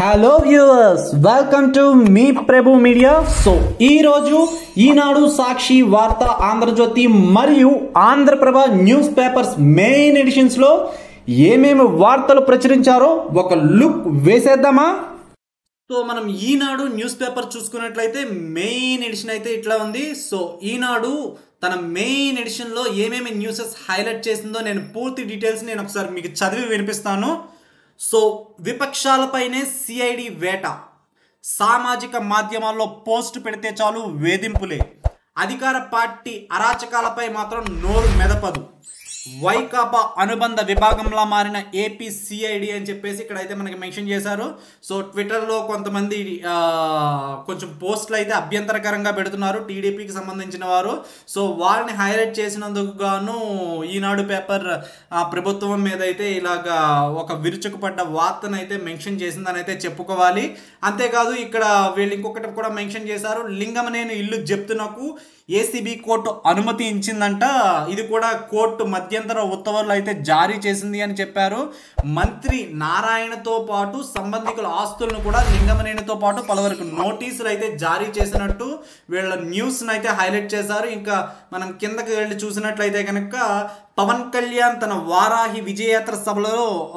Hello viewers, welcome to మీ Prabhu media. So ఈ రోజు ఈనాడు, సాక్షి, వార్త, ఆంధ్రజ్యోతి మరియు Andhra Prabha news papers main editions లో ఏమేమి వార్తలు ప్రచురించారో ఒక లుక్ వేసేద్దామా? సో మనం ఈనాడు న్యూస్ పేపర్ చూసుకున్నట్లయితే మెయిన్ ఎడిషన్ అయితే ఇట్లా ఉంది. సో ఈనాడు తన మెయిన్ ఎడిషన్లో ఏమేమి న్యూసెస్ హైలైట్ చేసిందో నేను పూర్తి డీటెయిల్స్ నేను ఒకసారి మీకు చదివి వినిపిస్తాను. సో విపక్షాలపైనే సిఐడి వేట, సామాజిక మాధ్యమాల్లో పోస్ట్ పెడితే చాలు వేధింపులే, అధికార పార్టీ అరాచకాలపై మాత్రం నోరు మెదపదు, వైకాపా అనుబంధ విభాగంలా మారిన ఏపీ సిఐడి అని చెప్పేసి ఇక్కడైతే మనకి మెన్షన్ చేశారు. సో ట్విట్టర్లో కొంతమంది కొంచెం పోస్టులు అయితే అభ్యంతరకరంగా పెడుతున్నారు టీడీపీకి సంబంధించిన వారు. సో వారిని హైలైట్ చేసినందుకు గాను ఈనాడు పేపర్ ప్రభుత్వం మీద అయితే ఇలాగా ఒక విరుచుకుపడ్డ వార్తను అయితే మెన్షన్ చేసిందని అయితే చెప్పుకోవాలి. అంతేకాదు ఇక్కడ వీళ్ళు ఇంకొకటి కూడా మెన్షన్ చేశారు, లింగమనేని ఇల్లు జప్తునకు ఏసీబీ కోర్టు అనుమతి ఇచ్చిందంట. ఇది కూడా కోర్టు మధ్యంతర ఉత్తర్వులు అయితే జారీ చేసింది అని చెప్పారు. మంత్రి నారాయణతో పాటు సంబంధికుల ఆస్తులను కూడా లింగమనేనితో పాటు పలువురికి నోటీసులు అయితే జారీ చేసినట్టు వీళ్ళ న్యూస్ని అయితే హైలైట్ చేశారు. ఇంకా మనం కిందకి వెళ్ళి చూసినట్లయితే కనుక పవన్ కళ్యాణ్ తన వారాహి విజయయాత్ర సభలో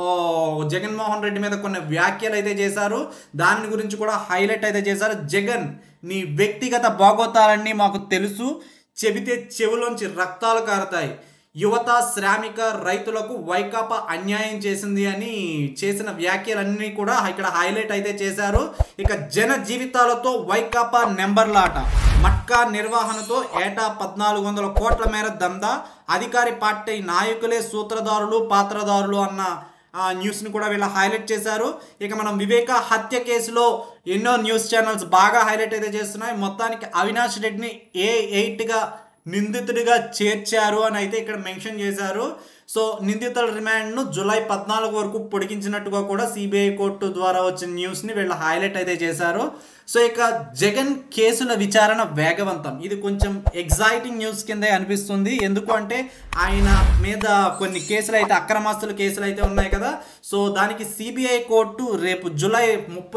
జగన్మోహన్ రెడ్డి మీద కొన్ని వ్యాఖ్యలు అయితే చేశారు. దాని గురించి కూడా హైలైట్ అయితే చేశారు. జగన్, నీ వ్యక్తిగత బాగోతాలన్నీ మాకు తెలుసు, చెబితే చెవులోంచి రక్తాలు కారుతాయి, యువత, శ్రామిక, రైతులకు వైకాపా అన్యాయం చేసింది అని చేసిన వ్యాఖ్యలన్నీ కూడా ఇక్కడ హైలైట్ అయితే చేశారు. ఇక జన జీవితాలతో వైకాపా నెంబర్లాట, మట్కా నిర్వహణతో ఏటా 1400 కోట్ల మేర దందా, అధికారి పార్టీ నాయకులే సూత్రధారులు, పాత్రధారులు అన్న న్యూస్ని కూడా వీళ్ళు హైలైట్ చేశారు. ఇక మనం వివేక హత్య కేసులో ఎన్నో న్యూస్ ఛానల్స్ బాగా హైలైట్ అయితే చేస్తున్నాయి. మొత్తానికి అవినాష్ రెడ్డిని A8గా నిందితుడిగా చేర్చారు అని అయితే ఇక్కడ మెన్షన్ చేశారు. సో నిందితుల రిమాండ్ను జూలై 14 వరకు పొడిగించినట్టుగా కూడా సిబిఐ కోర్టు ద్వారా వచ్చిన న్యూస్ని వీళ్ళు హైలైట్ అయితే చేశారు. సో ఇక జగన్ కేసుల విచారణ వేగవంతం, ఇది కొంచెం ఎగ్జైటింగ్ న్యూస్ కిందే అనిపిస్తుంది. ఎందుకు అంటే ఆయన మీద కొన్ని కేసులు అయితే అక్రమాస్తుల కేసులు అయితే ఉన్నాయి కదా. సో దానికి సిబిఐ కోర్టు రేపు జూలై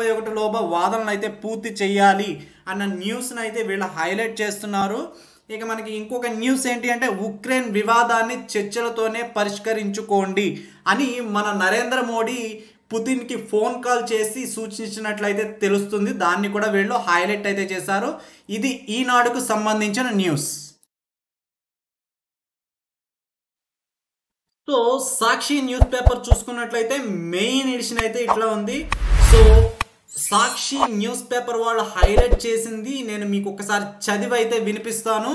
31 వాదనలు అయితే పూర్తి చేయాలి అన్న న్యూస్ని అయితే వీళ్ళు హైలైట్ చేస్తున్నారు. ఇక మనకి ఇంకొక న్యూస్ ఏంటి అంటే ఉక్రెయిన్ వివాదాన్ని చర్చలతోనే పరిష్కరించుకోండి అని మన నరేంద్ర మోడీ పుతిన్కి ఫోన్ కాల్ చేసి సూచించినట్లయితే తెలుస్తుంది. దాన్ని కూడా వీళ్ళు హైలైట్ అయితే చేశారు. ఇది ఈనాడుకు సంబంధించిన news. So Sakshi news paper చూసుకున్నట్లయితే మెయిన్ ఎడిషన్ అయితే ఇట్లా ఉంది. సో సాక్షి న్యూస్ పేపర్ వాళ్ళు హైలైట్ చేసింది నేను మీకు ఒకసారి చదివి అయితే వినిపిస్తాను.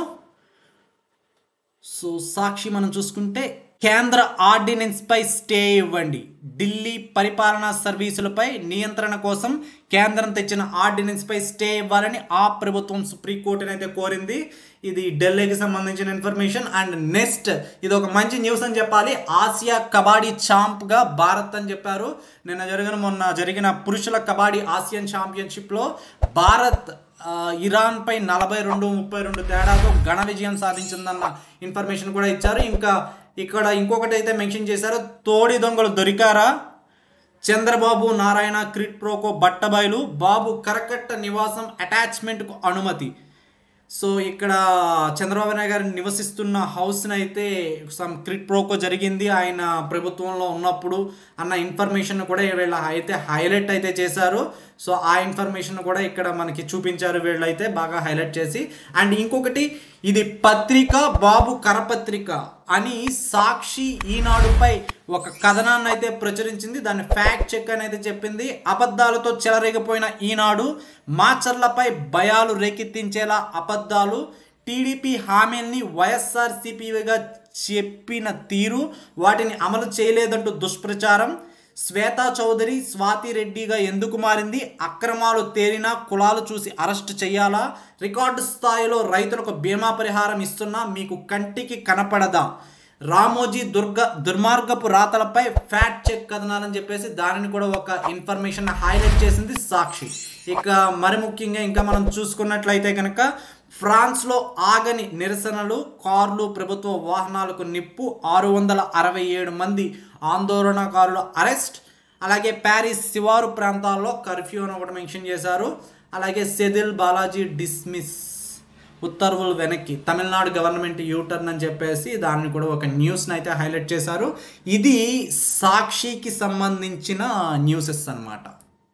సో సాక్షి మనం చూసుకుంటే, కేంద్ర ఆర్డినెన్స్పై స్టే ఇవ్వండి, ఢిల్లీ పరిపాలనా సర్వీసులపై నియంత్రణ కోసం కేంద్రం తెచ్చిన ఆర్డినెన్స్పై స్టే ఇవ్వాలని ఆ ప్రభుత్వం సుప్రీంకోర్టుని అయితే కోరింది. ఇది ఢిల్లీకి సంబంధించిన ఇన్ఫర్మేషన్. అండ్ నెక్స్ట్ ఇది ఒక మంచి న్యూస్ అని చెప్పాలి, ఆసియా కబడ్డీ ఛాంప్గా భారత్ అని చెప్పారు. మొన్న జరిగిన పురుషుల కబడ్డీ ఆసియన్ ఛాంపియన్షిప్లో భారత్ ఇరాన్పై 42-32 తేడాతో ఘన విజయం సాధించిందన్న ఇన్ఫర్మేషన్ కూడా ఇచ్చారు. ఇంకా ఇక్కడ ఇంకొకటి అయితే మెన్షన్ చేశారు, తోడి దొంగలు దొరికారా, చంద్రబాబు నారాయణ క్రిట్ ప్రోకో బట్టబయలు, బాబు కరకట్ట నివాసం అటాచ్మెంట్కు అనుమతి. సో ఇక్కడ చంద్రబాబు నాయుడు గారు నివసిస్తున్న హౌస్ని అయితే సమ్ క్రిట్ ప్రోకో జరిగింది ఆయన ప్రభుత్వంలో ఉన్నప్పుడు అన్న ఇన్ఫర్మేషన్ కూడా వీళ్ళ అయితే హైలైట్ అయితే చేశారు. సో ఆ ఇన్ఫర్మేషన్ కూడా ఇక్కడ మనకి చూపించారు వీళ్ళైతే బాగా హైలైట్ చేసి. అండ్ ఇంకొకటి, ఇది పత్రిక బాబు కరపత్రిక అని సాక్షి ఈనాడుపై ఒక కథనాన్ని అయితే ప్రచురించింది. దాన్ని ఫ్యాక్ట్ చెక్ అని అయితే చెప్పింది. అబద్ధాలతో చెలరేగిపోయిన ఈనాడు, మాచర్లపై భయాలు రేకెత్తించేలా అబద్ధాలు, టీడీపీ హామీల్ని వైఎస్ఆర్సీపీగా చెప్పిన తీరు, వాటిని అమలు చేయలేదంటూ దుష్ప్రచారం, శ్వేతా చౌదరి స్వాతి రెడ్డిగా ఎందుకు మారింది, అక్రమాలు తేలినా కులాలు చూసి అరెస్ట్ చేయాలా, రికార్డు స్థాయిలో రైతులకు బీమా పరిహారం ఇస్తున్నా మీకు కంటికి కనపడదా, రామోజీ దుర్మార్గపు రాతలపై ఫ్యాక్ట్ చెక్ కథనాలని చెప్పేసి దానిని కూడా ఒక ఇన్ఫర్మేషన్ హైలైట్ చేసింది సాక్షి. ఇక మరి ముఖ్యంగా ఇంకా మనం చూసుకున్నట్లయితే కనుక ఫ్రాన్స్లో ఆగని నిరసనలు, కార్లు, ప్రభుత్వ వాహనాలకు నిప్పు, 667 మంది ఆందోళనకారుల అరెస్ట్, అలాగే ప్యారిస్ శివారు ప్రాంతాల్లో కర్ఫ్యూ అని ఒకటి మెన్షన్ చేశారు. అలాగే సెదిల్ బాలాజీ డిస్మిస్, ఉత్తర్వులు వెనక్కి, తమిళనాడు గవర్నమెంట్ యూటర్న్ అని చెప్పేసి దాన్ని కూడా ఒక న్యూస్ని అయితే హైలైట్ చేశారు. ఇది సాక్షికి సంబంధించిన న్యూసెస్ అన్నమాట.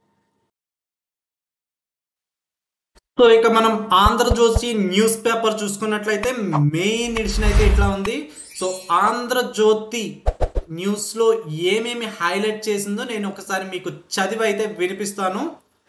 సో ఇక మనం ఆంధ్రజ్యోతి న్యూస్ పేపర్ చూసుకున్నట్లయితే మెయిన్ ఎడిషన్ అయితే ఇట్లా ఉంది. సో ఆంధ్రజ్యోతి న్యూస్లో ఏమేమి హైలైట్ చేసిందో నేను ఒకసారి మీకు చదివి అయితే వినిపిస్తాను.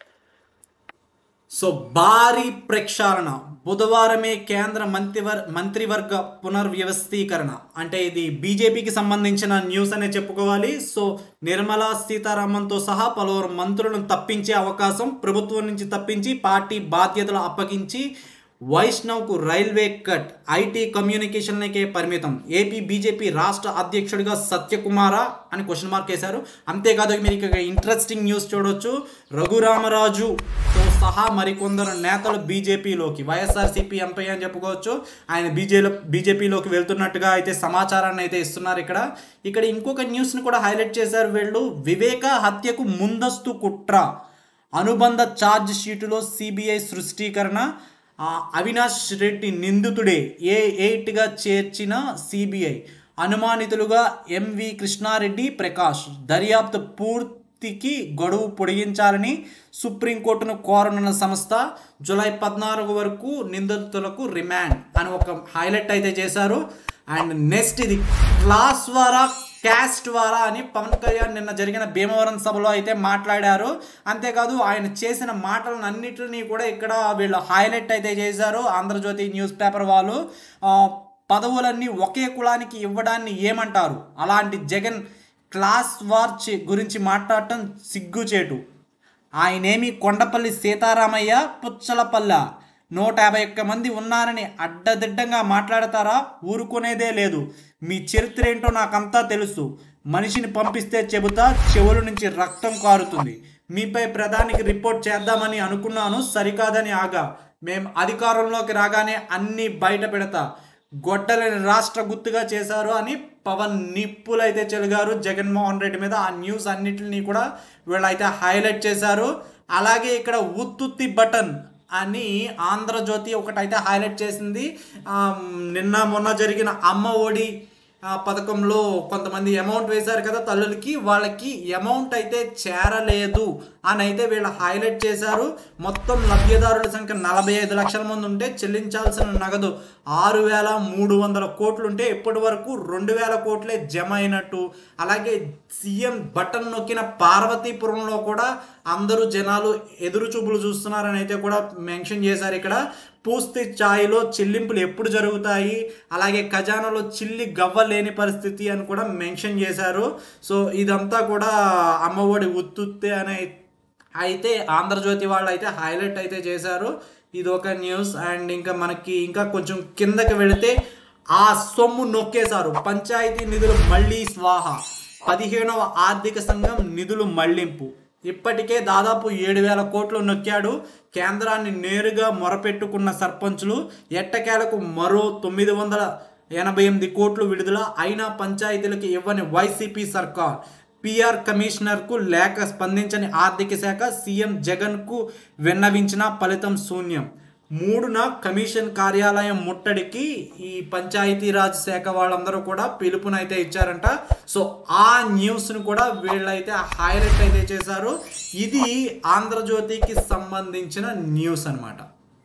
సో భారీ ప్రక్షాళన, బుధవారమే కేంద్ర మంత్రివర్గ పునర్వ్యవస్థీకరణ. అంటే ఇది బీజేపీకి సంబంధించిన న్యూస్ అనే చెప్పుకోవాలి. సో నిర్మలా సీతారామన్తో సహా పలువురు మంత్రులను తప్పించే అవకాశం, ప్రభుత్వం నుంచి తప్పించి పార్టీ బాధ్యతలు అప్పగించి వైష్ణవ్కు రైల్వే కట్, ఐటీ కమ్యూనికేషన్లకే పరిమితం, ఏపీ బీజేపీ రాష్ట్ర అధ్యక్షుడిగా సత్యకుమార అని క్వశ్చన్ మార్క్ వేశారు. అంతేకాదు మీరు ఇక్కడ ఇంట్రెస్టింగ్ న్యూస్ చూడొచ్చు. రఘురామరాజుతో సహా మరికొందరు నేతలు బీజేపీలోకి, వైఎస్ఆర్సీపీ ఎంపీ అని చెప్పుకోవచ్చు, ఆయన బీజేపీలోకి వెళ్తున్నట్టుగా అయితే సమాచారాన్ని అయితే ఇస్తున్నారు. ఇక్కడ ఇంకొక న్యూస్ని కూడా హైలైట్ చేశారు వీళ్ళు. వివేక హత్యకు ముందస్తు కుట్ర, అనుబంధ ఛార్జ్ షీటులో సిబిఐ సృష్టీకరణ, అవినాష్ రెడ్డి నిందితుడే A8గా చేర్చిన సిబిఐ, అనుమానితులుగా ఎంవి కృష్ణారెడ్డి, ప్రకాష్, దర్యాప్తు పూర్తికి గడువు పొడిగించాలని సుప్రీంకోర్టును కోరనున్న సంస్థ, జూలై 14 వరకు నిందితులకు రిమాండ్ అని ఒక హైలైట్ అయితే చేశారు. అండ్ నెక్స్ట్ ఇది క్లాస్ వారా క్యాస్ట్ వారా అని పవన్ కళ్యాణ్ నిన్న జరిగిన భీమవరం సభలో అయితే మాట్లాడారు. అంతేకాదు ఆయన చేసిన మాటలను అన్నిటినీ కూడా ఇక్కడ వీళ్ళు హైలైట్ అయితే చేశారు. ఆంధ్రజ్యోతి న్యూస్ పేపర్ వాళ్ళు పదవులన్నీ ఒకే కులానికి ఇవ్వడాన్ని ఏమంటారు, అలాంటి జగన్ క్లాస్ వార్ గురించి మాట్లాడటం సిగ్గుచేటు, ఆయనేమి కొండపల్లి సీతారామయ్య పుచ్చలపల్ల, 151 మంది ఉన్నారని అడ్డదిడ్డంగా మాట్లాడతారా, ఊరుకునేదే లేదు, మీ చరిత్ర ఏంటో నాకంతా తెలుసు, మనిషిని పంపిస్తే చెబుతా, చెవుల నుంచి రక్తం కారుతుంది, మీపై ప్రధానికి రిపోర్ట్ చేద్దామని అనుకున్నాను, సరికాదని ఆగా, మేం అధికారంలోకి రాగానే అన్నీ బయట పెడతా, గొడ్డలని రాష్ట్ర గుర్తుగా చేశారు అని పవన్ నిప్పులైతే చెలిగారు జగన్మోహన్ రెడ్డి మీద. ఆ న్యూస్ అన్నిటిని కూడా వీళ్ళైతే హైలైట్ చేశారు. అలాగే ఇక్కడ ఉత్తుత్తి బటన్ అని ఆంధ్రజ్యోతి ఒకటైతే హైలైట్ చేసింది. నిన్న మొన్న జరిగిన అమ్మ ఒడి పథకంలో కొంతమంది అమౌంట్ వేశారు కదా తల్లులకి, వాళ్ళకి అమౌంట్ అయితే చేరలేదు అని అయితే వీళ్ళు హైలైట్ చేశారు. మొత్తం లబ్ధిదారుల సంఖ్య 45 లక్షల మంది ఉంటే చెల్లించాల్సిన నగదు 6,300 కోట్లు ఉంటే ఇప్పటి వరకు 2,000 కోట్లే జమ అయినట్టు. అలాగే సీఎం బటన్ నొక్కిన పార్వతీపురంలో కూడా అందరూ జనాలు ఎదురు చూపులు చూస్తున్నారని అయితే కూడా మెన్షన్ చేశారు. ఇక్కడ పూర్తి స్థాయిలో చెల్లింపులు ఎప్పుడు జరుగుతాయి, అలాగే ఖజానాలో చిల్లి గవ్వ లేని పరిస్థితి అని కూడా మెన్షన్ చేశారు. సో ఇదంతా కూడా అమ్మఒడి ఉత్తుత్తే అని అయితే ఆంధ్రజ్యోతి వాళ్ళు అయితే హైలైట్ అయితే చేశారు. ఇది ఒక న్యూస్. అండ్ ఇంకా కొంచెం కిందకి వెళితే ఆ సొమ్ము నొక్కేశారు, పంచాయతీ నిధులు మళ్ళీ స్వాహ, 15వ ఆర్థిక సంఘం నిధులు మళ్లింపు, ఇప్పటికే దాదాపు 7,000 కోట్లు నొక్కాడు, కేంద్రాన్ని నేరుగా మొరపెట్టుకున్న సర్పంచులు, ఎట్టకేలకు మరో 988 కోట్లు విడుదల, అయినా పంచాయతీలకు ఇవ్వని వైసీపీ సర్కార్, పిఆర్ కమిషనర్కు లేఖ స్పందించని ఆర్థిక శాఖ, సీఎం జగన్కు విన్నవించిన ఫలితం శూన్యం. 3న కమిషన్ కార్యాలయం ముట్టడికి ఈ పంచాయతీరాజ్ శాఖ వాళ్ళందరూ కూడా పిలుపునైతే ఇచ్చారంట. సో ఆ న్యూస్ను కూడా వీళ్ళైతే హైలైట్ అయితే చేశారు. ఇది ఆంధ్రజ్యోతికి సంబంధించిన న్యూస్ అన్నమాట.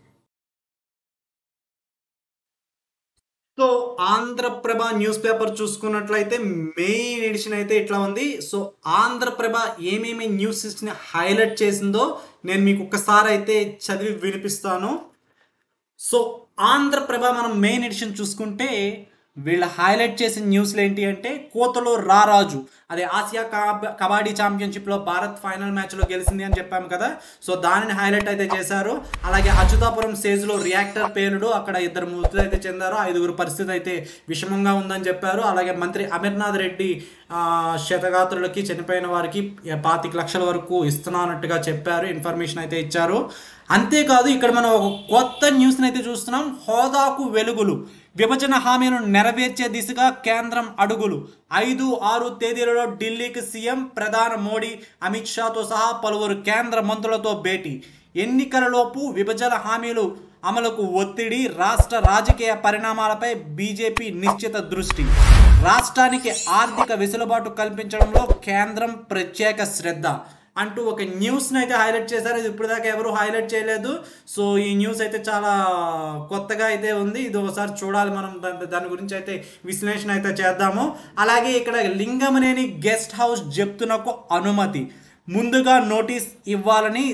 సో ఆంధ్రప్రభ న్యూస్ పేపర్ చూసుకున్నట్లయితే మెయిన్ ఎడిషన్ అయితే ఇట్లా ఉంది. సో ఆంధ్రప్రభ ఏమేమి న్యూస్ని హైలైట్ చేసిందో నేను మీకు ఒక్కసారి అయితే చదివి వినిపిస్తాను. సో ఆంధ్రప్రభ మనం మెయిన్ ఎడిషన్ చూసుకుంటే వీళ్ళు హైలైట్ చేసిన న్యూస్లు ఏంటి అంటే, కోతలో రారాజు, అదే ఆసియా కబడ్డీ ఛాంపియన్షిప్లో భారత్ ఫైనల్ మ్యాచ్లో గెలిచింది అని చెప్పాము కదా. సో దానిని హైలైట్ అయితే చేశారు. అలాగే అచ్యుతాపురం స్టేజ్లో రియాక్టర్ పేలుడు, అక్కడ 2 మృతులు అయితే చెందారు, 5గురు పరిస్థితి అయితే విషమంగా ఉందని చెప్పారు. అలాగే మంత్రి అమర్నాథ్ రెడ్డి క్షతగాత్రులకి, చనిపోయిన వారికి 25 లక్షల వరకు ఇస్తున్నట్టుగా చెప్పారు, ఇన్ఫర్మేషన్ అయితే ఇచ్చారు. అంతేకాదు ఇక్కడ మనం ఒక కొత్త న్యూస్ని అయితే చూస్తున్నాం, హోదాకు వెలుగులు, విభజన హామీలను నెరవేర్చే దిశగా కేంద్రం అడుగులు 5-6 తేదీలలో ఢిల్లీకి సీఎం ప్రధాని మోడీ అమిత్ షాతో సహా పలువురు కేంద్ర మంత్రులతో భేటీ ఎన్నికలలోపు విభజన హామీలు అమలుకు ఒత్తిడి రాష్ట్ర రాజకీయ పరిణామాలపై బీజేపీ నిశ్చిత దృష్టి రాష్ట్రానికి ఆర్థిక వెసులుబాటు కల్పించడంలో కేంద్రం ప్రత్యేక శ్రద్ధ అంటూ ఒక న్యూస్ని అయితే హైలైట్ చేశారు. ఇది ఇప్పుడు దాకా ఎవరు హైలైట్ చేయలేదు. సో ఈ న్యూస్ అయితే చాలా కొత్తగా అయితే ఉంది. ఇది ఒకసారి చూడాలి, మనం దాని గురించి అయితే విశ్లేషణ అయితే చేద్దాము. అలాగే ఇక్కడ లింగమనేని గెస్ట్ హౌస్ జప్తునకు అనుమతి ముందుగా నోటీస్ ఇవ్వాలని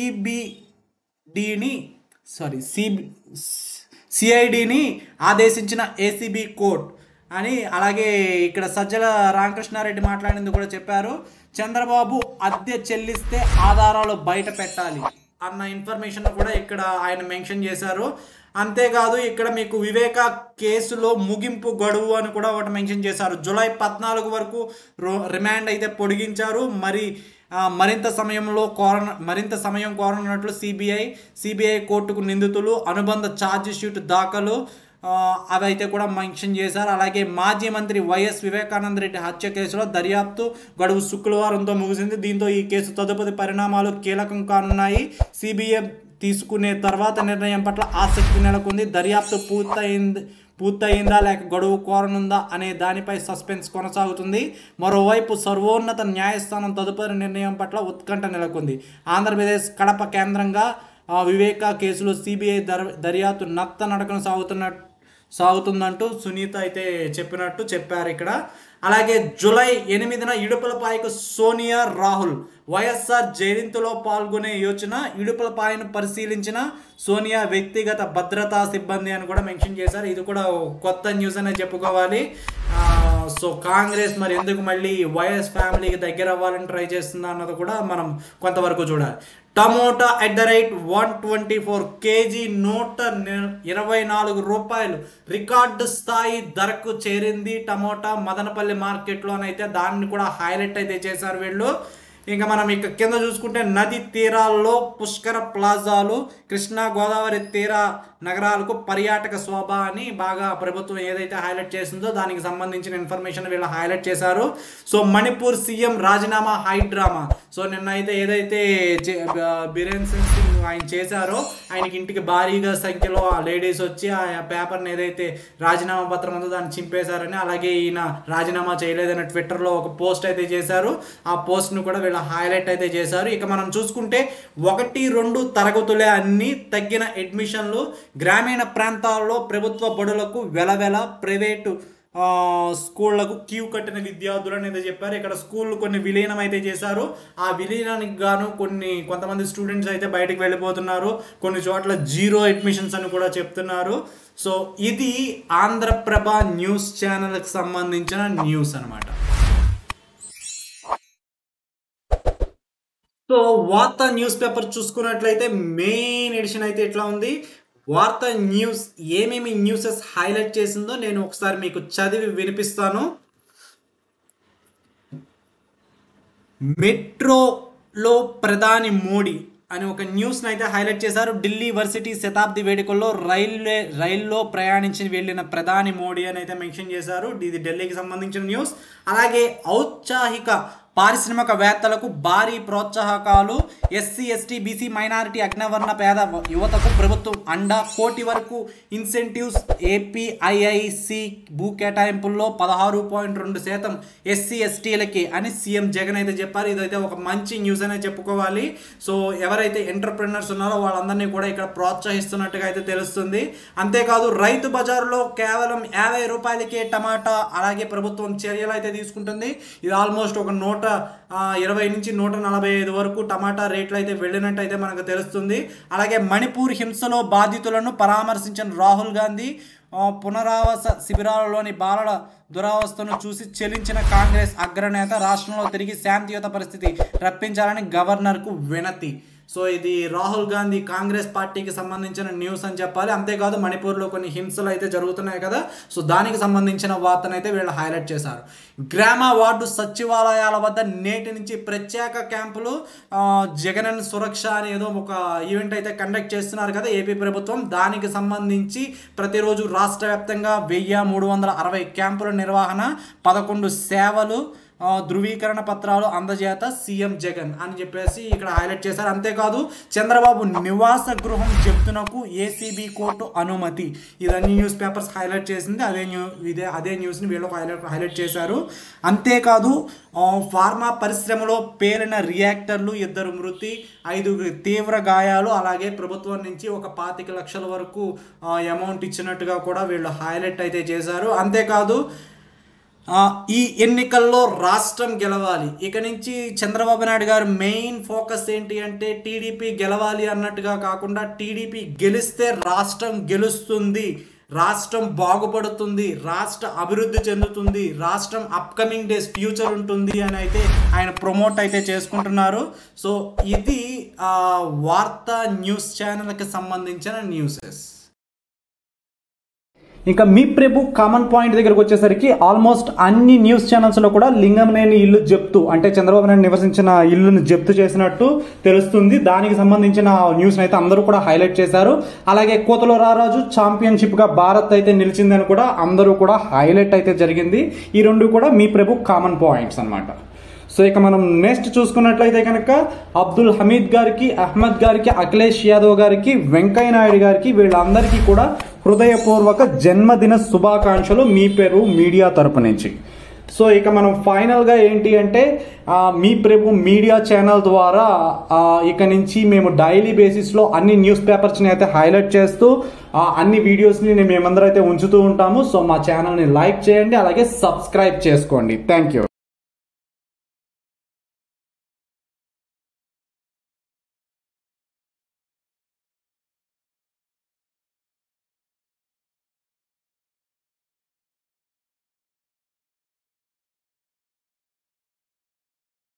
సిఐడిని ఆదేశించిన ఏసీబీ కోర్టు అని. అలాగే ఇక్కడ సజ్జల రామకృష్ణారెడ్డి మాట్లాడింది కూడా చెప్పారు. చంద్రబాబు అద్దె చెల్లిస్తే ఆధారాలు బయట పెట్టాలి అన్న ఇన్ఫర్మేషన్ కూడా ఇక్కడ ఆయన మెన్షన్ చేశారు. అంతేకాదు ఇక్కడ మీకు వివేక కేసులో ముగింపు గడువు అని కూడా ఒకటి మెన్షన్ చేశారు. జూలై 14 వరకు రిమాండ్ అయితే పొడిగించారు. మరింత సమయం కోరనున్నట్లు సిబిఐ కోర్టుకు నిందితులు అనుబంధ ఛార్జ్ షీట్ దాఖలు అవి అయితే కూడా మెన్షన్ చేశారు. అలాగే మాజీ మంత్రి వైఎస్ వివేకానంద రెడ్డి హత్య కేసులో దర్యాప్తు గడువు శుక్రవారంతో ముగిసింది. దీంతో ఈ కేసు తదుపరి పరిణామాలు కీలకం కానున్నాయి. సిబిఐ తీసుకునే తర్వాత నిర్ణయం పట్ల ఆసక్తి నెలకొంది. దర్యాప్తు పూర్తయిందా లేక గడువు కోరనుందా అనే దానిపై సస్పెన్స్ కొనసాగుతుంది. మరోవైపు సర్వోన్నత న్యాయస్థానం తదుపరి నిర్ణయం పట్ల ఉత్కంఠ నెలకొంది. ఆంధ్రప్రదేశ్ కడప కేంద్రంగా వివేక కేసులో సిబిఐ దర్యాప్తు నడకను సాగుతుందంటూ సునీత అయితే చెప్పారు ఇక్కడ. అలాగే జూలై 8న ఇడుపులపాయకు సోనియా రాహుల్ వైఎస్ఆర్ జయంతిలో పాల్గొనే యోచన ఇడుపులపాయను పరిశీలించిన సోనియా వ్యక్తిగత భద్రతా సిబ్బంది అని కూడా మెన్షన్ చేశారు. ఇది కూడా కొత్త న్యూస్ అనే చెప్పుకోవాలి. సో కాంగ్రెస్ మరి ఎందుకు మళ్ళీ వైఎస్ ఫ్యామిలీకి దగ్గర అవ్వాలని ట్రై చేస్తుందా అన్నది కూడా మనం కొంతవరకు చూడాలి. టమోటా @124 కేజీ 124 రూపాయలు రికార్డు స్థాయి ధరకు చేరింది. టమోటా మదనపల్లి మార్కెట్లోనైతే దాన్ని కూడా హైలైట్ అయితే చేశారు వీళ్ళు. ఇంకా మనం ఇక కింద చూసుకుంటే నది తీరాల్లో పుష్కర ప్లాజాలు కృష్ణా గోదావరి తీర నగరాలకు పర్యాటక శోభ అని బాగా ప్రభుత్వం ఏదైతే హైలైట్ చేసిందో దానికి సంబంధించిన ఇన్ఫర్మేషన్ వీళ్ళు హైలైట్ చేశారు. సో మణిపూర్ సీఎం రాజీనామా హైడ్రామా. సో నిన్న అయితే ఏదైతే బీరేన్ సింగ్ ఆయన చేశారో ఆయనకి ఇంటికి భారీగా సంఖ్యలో లేడీస్ వచ్చి ఆ పేపర్ని ఏదైతే రాజీనామా పత్రం ఉందో దాన్ని చింపేశారని, అలాగే ఈయన రాజీనామా చేయలేదని ట్విట్టర్లో ఒక పోస్ట్ అయితే చేశారు. ఆ పోస్ట్ను కూడా వీళ్ళు హైలైట్ అయితే చేశారు. ఇక మనం చూసుకుంటే 1-2 తరగతులే అన్ని తగ్గిన అడ్మిషన్లు గ్రామీణ ప్రాంతాల్లో ప్రభుత్వ బడులకు వెలవెల ప్రైవేటు స్కూళ్లకు క్యూ కట్టిన విద్యార్థులు అనేది చెప్పారు. ఇక్కడ స్కూళ్ళు కొన్ని విలీనం అయితే చేశారు. ఆ విలీనానికి గాను కొంతమంది స్టూడెంట్స్ అయితే బయటకు వెళ్ళిపోతున్నారు. కొన్ని చోట్ల 0 అడ్మిషన్స్ అని కూడా చెప్తున్నారు. సో ఇది ఆంధ్రప్రభ న్యూస్ ఛానల్కి సంబంధించిన న్యూస్ అనమాట. సో వార్తా న్యూస్ పేపర్ చూసుకున్నట్లయితే మెయిన్ ఎడిషన్ అయితే ఎట్లా ఉంది, వార్తా న్యూస్ ఏమేమి న్యూసెస్ హైలైట్ చేసిందో నేను ఒకసారి మీకు చదివి వినిపిస్తాను. మెట్రోలో ప్రధాని మోడీ అని ఒక న్యూస్ని అయితే హైలైట్ చేశారు. ఢిల్లీ వర్సిటీ శతాబ్ది వేడుకల్లో రైల్లో ప్రయాణించి వెళ్ళిన ప్రధాని మోడీ అని అయితే మెన్షన్ చేశారు. ఇది ఢిల్లీకి సంబంధించిన న్యూస్. అలాగే ఔత్సాహిక పారిశ్రామికవేత్తలకు భారీ ప్రోత్సాహకాలు, ఎస్సీ ఎస్టీ బీసీ మైనారిటీ అగ్రవర్ణ పేద యువతకు ప్రభుత్వం అండా, 1 కోటి వరకు ఇన్సెంటివ్స్, ఏపీఐఐసి భూ కేటాయింపుల్లో 16.2% ఎస్సీ ఎస్టీలకి అని సీఎం జగన్ అయితే చెప్పారు. ఇదైతే ఒక మంచి న్యూస్ అనే చెప్పుకోవాలి. సో ఎవరైతే ఎంటర్ప్రెనర్స్ ఉన్నారో వాళ్ళందరినీ కూడా ఇక్కడ ప్రోత్సహిస్తున్నట్టుగా అయితే తెలుస్తుంది. అంతేకాదు రైతు బజారులో కేవలం 50 రూపాయలకే టమాటా, అలాగే ప్రభుత్వం చర్యలు అయితే తీసుకుంటుంది. ఇది ఆల్మోస్ట్ ఒక 120 నుంచి 145 వరకు టమాటా రేట్లు అయితే వెళ్ళినట్టు అయితే మనకు తెలుస్తుంది. అలాగే మణిపూర్ హింసలో బాధితులను పరామర్శించిన రాహుల్ గాంధీ, పునరావాస శిబిరాలలోని బాలల దురవస్థను చూసి చెల్లించిన కాంగ్రెస్ అగ్రనేత, రాష్ట్రంలో తిరిగి శాంతియుత పరిస్థితి రప్పించాలని గవర్నర్కు వినతి. సో ఇది రాహుల్ గాంధీ కాంగ్రెస్ పార్టీకి సంబంధించిన న్యూస్ అని చెప్పాలి. అంతేకాదు మణిపూర్లో కొన్ని హింసలు అయితే జరుగుతున్నాయి కదా, సో దానికి సంబంధించిన వార్తను అయితే వీళ్ళు హైలైట్ చేశారు. గ్రామ వార్డు సచివాలయాల వద్ద నేటి నుంచి ప్రత్యేక క్యాంపులు, జగనన్న సురక్ష అని ఏదో ఒక ఈవెంట్ అయితే కండక్ట్ చేస్తున్నారు కదా ఏపీ ప్రభుత్వం. దానికి సంబంధించి ప్రతిరోజు రాష్ట్ర వ్యాప్తంగా 1360 క్యాంపుల నిర్వహణ, 11 సేవలు, ధృవీకరణ పత్రాలు అందజేత సీఎం జగన్ అని చెప్పేసి ఇక్కడ హైలైట్ చేశారు. అంతేకాదు చంద్రబాబు నివాస గృహం జప్తునకు ఏసీబీ కోర్టు అనుమతి. ఇదన్నీ న్యూస్ పేపర్స్ హైలైట్ చేసింది. అదే న్యూస్ని వీళ్ళు హైలైట్ చేశారు. అంతేకాదు ఫార్మా పరిశ్రమలో పేలిన రియాక్టర్లు, 2 మృతి, 5 తీవ్ర గాయాలు, అలాగే ప్రభుత్వం నుంచి ఒక 25 లక్షల వరకు అమౌంట్ ఇచ్చినట్టుగా కూడా వీళ్ళు హైలైట్ అయితే చేశారు. అంతేకాదు ఈ ఎన్నికల్లో రాష్ట్రం గెలవాలి. ఇక నుంచి చంద్రబాబు నాయుడు గారు మెయిన్ ఫోకస్ ఏంటి అంటే టీడీపీ గెలవాలి అన్నట్టుగా కాకుండా టీడీపీ గెలిస్తే రాష్ట్రం గెలుస్తుంది, రాష్ట్రం బాగుపడుతుంది, రాష్ట్ర అభివృద్ధి చెందుతుంది, రాష్ట్రం అప్కమింగ్ డేస్ ఫ్యూచర్ ఉంటుంది అని అయితే ఆయన ప్రమోట్ అయితే చేసుకుంటున్నారు. సో ఇది వార్తా న్యూస్ ఛానల్కి సంబంధించిన న్యూసెస్. ఇంకా మీ ప్రభు కామన్ పాయింట్ దగ్గరకు వచ్చేసరికి ఆల్మోస్ట్ అన్ని న్యూస్ ఛానల్స్లో కూడా లింగంనేని ఇల్లు జప్తు అంటే చంద్రబాబు నాయుడు నివసించిన ఇల్లును జప్తు చేసినట్టు తెలుస్తుంది. దానికి సంబంధించిన న్యూస్ అయితే అందరూ కూడా హైలైట్ చేశారు. అలాగే కోతలో రారాజు ఛాంపియన్షిప్గా భారత్ అయితే నిలిచిందని కూడా అందరూ కూడా హైలైట్ అయితే జరిగింది. ఈ రెండు కూడా మీ ప్రభు కామన్ పాయింట్స్ అన్నమాట. సో ఇక మనం నెక్స్ట్ చూసుకున్నట్లయితే కనుక అబ్దుల్ హమీద్ గారికి, అహ్మద్ గారికి, అఖిలేష్ యాదవ్ గారికి, వెంకయ్య నాయుడు గారికి వీళ్ళందరికీ కూడా హృదయపూర్వక జన్మదిన శుభాకాంక్షలు మీ పేరు మీడియా తరపు నుంచి. సో ఇక మనం ఫైనల్గా ఏంటి అంటే మీ ప్రభు మీడియా ఛానల్ ద్వారా ఇక నుంచి మేము డైలీ బేసిస్లో అన్ని న్యూస్ పేపర్స్ని అయితే హైలైట్ చేస్తూ అన్ని వీడియోస్ని మేమందరూ అయితే ఉంచుతూ ఉంటాము. సో మా ఛానల్ని లైక్ చేయండి, అలాగే సబ్స్క్రైబ్ చేసుకోండి. Thank you.